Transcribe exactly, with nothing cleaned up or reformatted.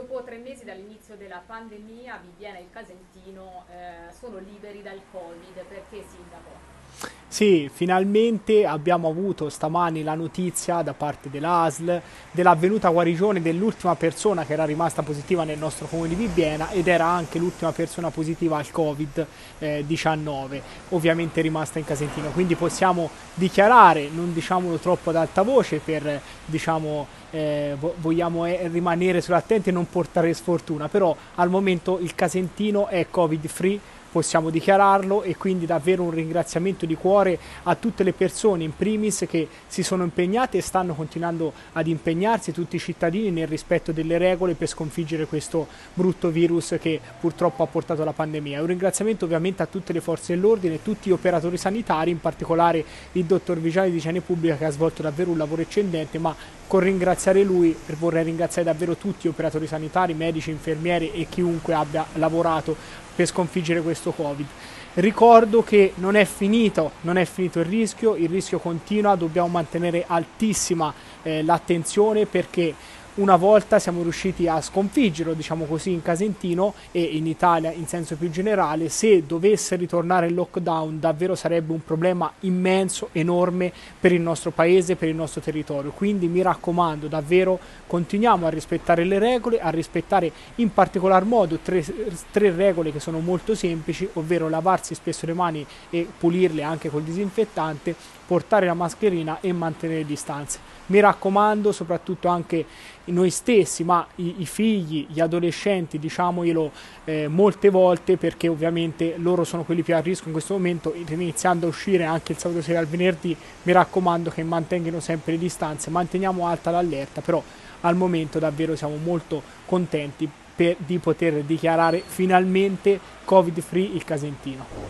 dopo tre mesi dall'inizio della pandemia Bibbiena e il Casentino eh, sono liberi dal Covid, perché sindaco? Sì, finalmente abbiamo avuto stamani la notizia da parte dell'A S L dell'avvenuta guarigione dell'ultima persona che era rimasta positiva nel nostro comune di Bibbiena ed era anche l'ultima persona positiva al Covid diciannove, ovviamente rimasta in Casentino. Quindi possiamo dichiarare, non diciamolo troppo ad alta voce per, diciamo, eh, vogliamo rimanere sull'attenti e non portare sfortuna, però al momento il Casentino è Covid free, possiamo dichiararlo, e quindi davvero un ringraziamento di cuore a tutte le persone in primis che si sono impegnate e stanno continuando ad impegnarsi, tutti i cittadini, nel rispetto delle regole per sconfiggere questo brutto virus che purtroppo ha portato la pandemia. Un ringraziamento ovviamente a tutte le forze dell'ordine, tutti gli operatori sanitari, in particolare il dottor Vigiani di Igiene Pubblica che ha svolto davvero un lavoro eccellente, ma con ringraziare lui vorrei ringraziare davvero tutti gli operatori sanitari, medici, infermieri e chiunque abbia lavorato per sconfiggere questo Covid. Ricordo che non è finito, non è finito il rischio, il rischio continua, dobbiamo mantenere altissima eh, l'attenzione, perché una volta siamo riusciti a sconfiggerlo, diciamo così, in Casentino e in Italia in senso più generale. Se dovesse ritornare il lockdown davvero sarebbe un problema immenso, enorme per il nostro paese, per il nostro territorio. Quindi mi raccomando, davvero continuiamo a rispettare le regole, a rispettare in particolar modo tre, tre regole che sono molto semplici, ovvero lavarsi spesso le mani e pulirle anche col disinfettante, portare la mascherina e mantenere le distanze. Mi raccomando, soprattutto anche noi stessi, ma i, i figli, gli adolescenti, diciamoglielo eh, molte volte, perché ovviamente loro sono quelli più a rischio in questo momento, iniziando a uscire anche il sabato sera e il venerdì. Mi raccomando che mantengano sempre le distanze, manteniamo alta l'allerta, però al momento davvero siamo molto contenti per, di poter dichiarare finalmente Covid free il Casentino.